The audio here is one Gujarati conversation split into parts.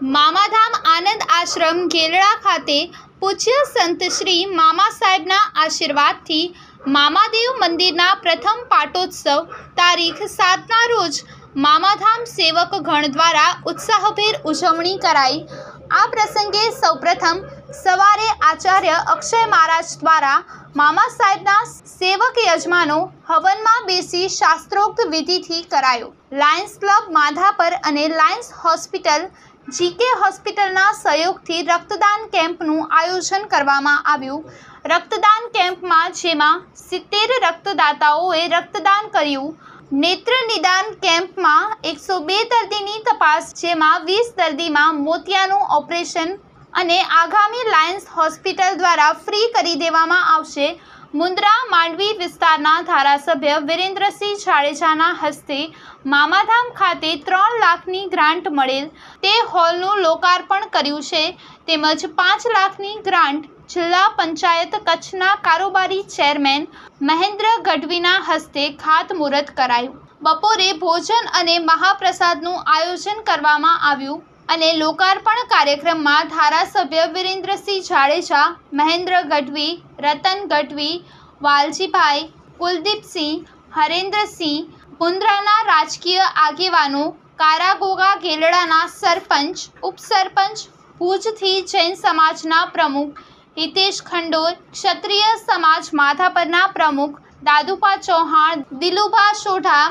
મામાધામ આનંદ આશ્રમ ગેલડા ખાતે પૂજ્ય સંત શ્રી મામા સાહેબના આશીર્વાદથી મામાદેવ મંદિરના પ્રથમ પાટોત્સવ તારીખ 7ના રોજ મામાધામ સેવક ગણ દ્વારા ઉત્સાહભેર ઉજવણી કરાઈ। આ પ્રસંગે સૌપ્રથમ સવારે આચાર્ય અક્ષય મહારાજ દ્વારા મામા સાહેબના સેવક યજમાનો હવનમાં બેસી શાસ્ત્રોક્ત વિધિથી કરાયો। લાયન્સ ક્લબ માધાપર અને લાયન્સ હોસ્પિટલ જીકે હોસ્પિટલના સહયોગથી રક્તદાન કેમ્પનું આયોજન કરવામાં આવ્યું। રક્તદાન કેમ્પમાં જેમાં 70 રક્તદાતાઓએ રક્તદાન કર્યું। નેત્ર નિદાન કેમ્પમાં 102 દર્દીની તપાસ, જેમાં 20 દર્દીમાં મોતિયાનું ઓપરેશન અને આગામી લાયન્સ હોસ્પિટલ દ્વારા ફ્રી કરી દેવામાં આવશે। મુન્દ્રા માંડવી વિસ્તારના ધારાસભ્ય વિરેન્દ્રસિંહ જાડેજાના હસ્તે મામાધામ ખાતે 3 લાખની ગ્રાન્ટ મળેલ તે હોલનું લોકાર્પણ કર્યું છે, તેમજ 5 લાખની ગ્રાન્ટ જિલ્લા પંચાયત કચ્છના કારોબારી ચેરમેન મહેન્દ્ર ગઢવીના હસ્તે ખાતમુહૂર્ત કરાયું। બપોરે ભોજન અને મહાપ્રસાદનું આયોજન કરવામાં આવ્યું અને લોકાર્પણ કાર્યક્રમમાં ધારાસભ્ય વિરેન્દ્રસિંહ જાડેજા, મહેન્દ્ર ગઢવી, રતન ગઢવી, વાલજીભાઈ, કુલદીપસિંહ, હરેન્દ્રસિંહ, મુન્દ્રાના રાજકીય આગેવાનો, કારાગોગા ગેલડાના સરપંચ, ઉપસરપંચ, ભુજથી જૈન સમાજના પ્રમુખ હિતેશ ખંડોર, ક્ષત્રિય સમાજ માધાપરના પ્રમુખ દાદુભા ચૌહાણ, દિલુભા સોઢા,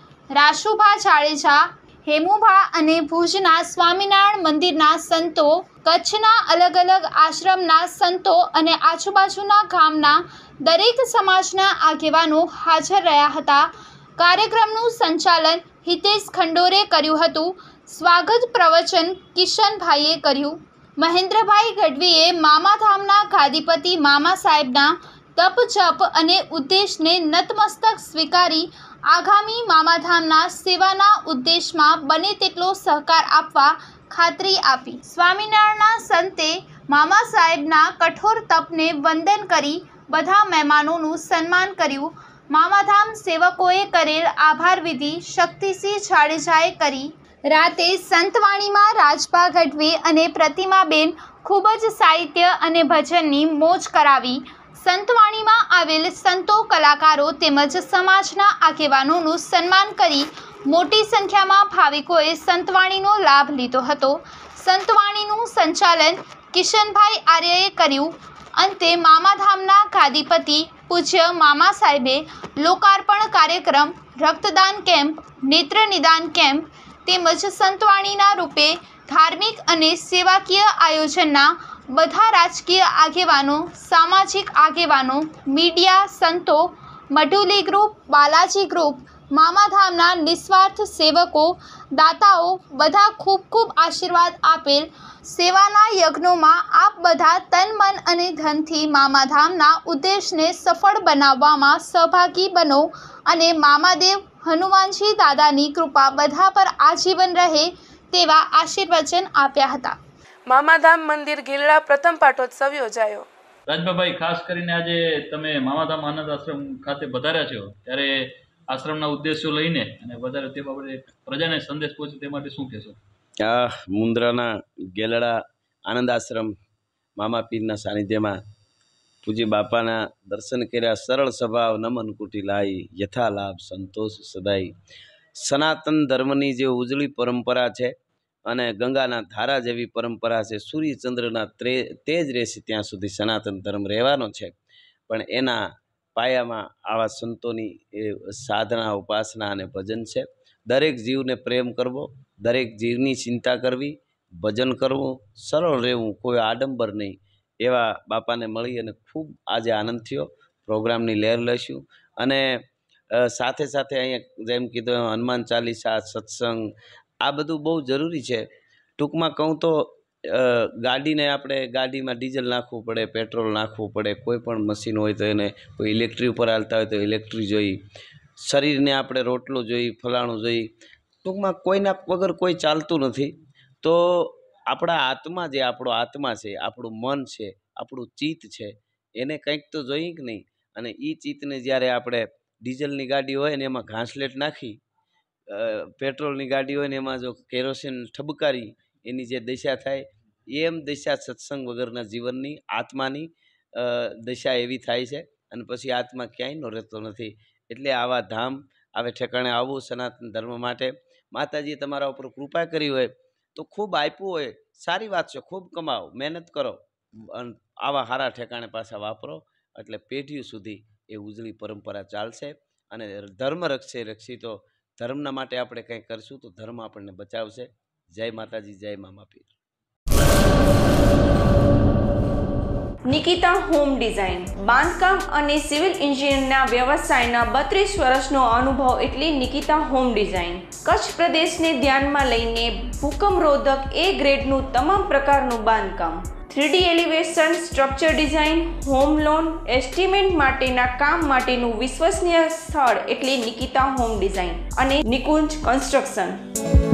રાશુભા જાડેજા, હેમુભા અને ભુજના સ્વામિનારાયણ મંદિરના સંતો, કચ્છના અલગ અલગ આશ્રમના સંતો અને આજુબાજુના ગામના દરેક સમાજના આગેવાનો હાજર રહ્યા હતા। કાર્યક્રમનું સંચાલન હિતેશ ખંડોરે કર્યું હતું। સ્વાગત પ્રવચન કિશનભાઈએ કર્યું। મહેન્દ્રભાઈ ગઢવીએ મામાધામના ગાદીપતિ મામા સાહેબના તપ જપ અને ઉદ્દેશને નતમસ્તક સ્વીકારી આગામી મામાધામના સેવાના ઉદ્દેશમાં બને તેટલો સહકાર આપવા ખાતરી આપી। સ્વામિનારાયણના સંતે મામા સાહેબના કઠોર તપને વંદન કરી બધા મહેમાનોનું સન્માન કર્યું। મામાધામ સેવકોએ કરેલ આભાર વિધિ શક્તિસિંહ જાડેજાએ કરી। રાતે સંતવાણીમાં રાજભા ગઢવી અને પ્રતિમાબેન ખૂબ જ સાહિત્ય અને ભજનની મોજ કરાવી। સંતવાણીમાં આવેલ સંતો, કલાકારો તેમજ સમાજના આગેવાનોનું સન્માન કરી મોટી સંખ્યામાં ભાવિકોએ સંતવાણીનો લાભ લીધો હતો। સંતવાણીનું સંચાલન કિશનભાઈ આર્યએ કર્યું। અંતે મામાધામના ગાદીપતિ પૂજ્ય મામા સાહેબે લોકાર્પણ કાર્યક્રમ, રક્તદાન કેમ્પ, નેત્ર નિદાન કેમ્પ તેમજ સંતવાણીના રૂપે ધાર્મિક અને સેવાકીય આયોજનના બધા રાજકીય આગેવાનો, સામાજિક આગેવાનો, મીડિયા, સંતો, મઢુલી ગ્રુપ, બાલાજી ગ્રુપ, મામાધામના નિસ્વાર્થ સેવકો, દાતાઓ બધા ખૂબ ખૂબ આશીર્વાદ આપેલ। સેવાના યજ્ઞોમાં આપ બધા તન, મન અને ધનથી મામાધામના ઉદ્દેશને સફળ બનાવવામાં સહભાગી બનો અને મામાદેવ હનુમાનજી દાદાની કૃપા બધા પર આજીવન રહે તેવા આશીર્વચન આપ્યા હતા। મામાધામ મંદિર ગેલડા પ્રથમ પાટોત્સવ યોજાયો। રાજભાઈ, ખાસ કરીને આજે તમે મામાધામ આનંદ આશ્રમ ખાતે પધાર્યા છો, ત્યારે આશ્રમના ઉદ્દેશો લઈને અને વધારે તે બાબતે પ્રજાને સંદેશ પહોંચે તે માટે શું કહેશો? મુન્દ્રાના ગેલડા આનંદ આશ્રમ મામા પીરના સાનિધ્યમાં પૂજ્ય બાપાના દર્શન કર્યા। સરળ સ્વભાવ નમન કુટી લાઈ, યથા લાભ સંતોષ સદાઈ। સનાતન ધર્મની જે ઉજળી પરંપરા છે અને ગંગાના ધારા જેવી પરંપરા છે, સૂર્યચંદ્રના તેજ રહેશે ત્યાં સુધી સનાતન ધર્મ રહેવાનો છે। પણ એના પાયામાં આવા સંતોની સાધના, ઉપાસના અને ભજન છે। દરેક જીવને પ્રેમ કરવો, દરેક જીવની ચિંતા કરવી, ભજન કરવું, સરળ રહેવું, કોઈ આડંબર નહીં, એવા બાપાને મળી અને ખૂબ આજે આનંદ થયો। પ્રોગ્રામની લહેર લઈશું અને સાથે સાથે અહીંયા જેમ કીધું હનુમાન ચાલીસા, સત્સંગ, આ બધું બહુ જરૂરી છે। ટૂંકમાં કહું તો ગાડીને આપણે ગાડીમાં ડીઝલ નાખવું પડે, પેટ્રોલ નાખવું પડે, કોઈ પણ મશીન હોય તો એને કોઈ ઇલેક્ટ્રિક ઉપર હાલતા હોય તો ઇલેક્ટ્રિક જોઈ, શરીરને આપણે રોટલો જોઈ, ફલાણું જોઈ, ટૂંકમાં કોઈના વગર કોઈ ચાલતું નથી। તો આપણા આત્મા જે આપણો આત્મા છે, આપણું મન છે, આપણું ચિત્ત છે, એને કંઈક તો જોઈએ કે નહીં। અને એ ચિત્તને જ્યારે આપણે ડીઝલની ગાડી હોય ને એમાં ઘાસલેટ નાખી, પેટ્રોલની ગાડી હોય ને એમાં જો કેરોસીન ઠબકારી એની જે દશા થાય એમ દશા સત્સંગ વગરના જીવનની આત્માની દશા એવી થાય છે અને પછી આત્મા ક્યાંયનો રહેતો નથી. એટલે આવા ધામ આવે ઠેકાણે આવવું સનાતન ધર્મ માટે. માતાજીએ તમારા ઉપર કૃપા કરી હોય તો ખૂબ આપ્યું હોય, સારી વાત છે, ખૂબ કમાઓ, મહેનત કરો, આવા સારા ઠેકાણે પાછા વાપરો એટલે પેઢીઓ સુધી એ ઉજળી પરંપરા ચાલશે અને ધર્મ રક્ષે રક્ષિતો. ધર્મના માટે આપણે કંઈ કરશું તો ધર્મ આપણને બચાવશે. જય માતાજી, જય મામા પીર. નિકિતા હોમ ડિઝાઇન બાંધકામ અને સિવિલ એન્જિનિયરના વ્યવસાયના 32 વર્ષનો અનુભવ એટલે નિકિતા હોમ ડિઝાઇન. કચ્છ પ્રદેશને ધ્યાનમાં લઈને ભૂકંપરોધક એ ગ્રેડનું તમામ પ્રકારનું બાંધકામ, 3D elevation, structure design, home loan, estimate માટેના કામ માટેનું વિશ્વસનીય સ્થળ એટલે નિકિતા હોમ ડિઝાઇન અને નિકુંજ કન્સ્ટ્રક્શન.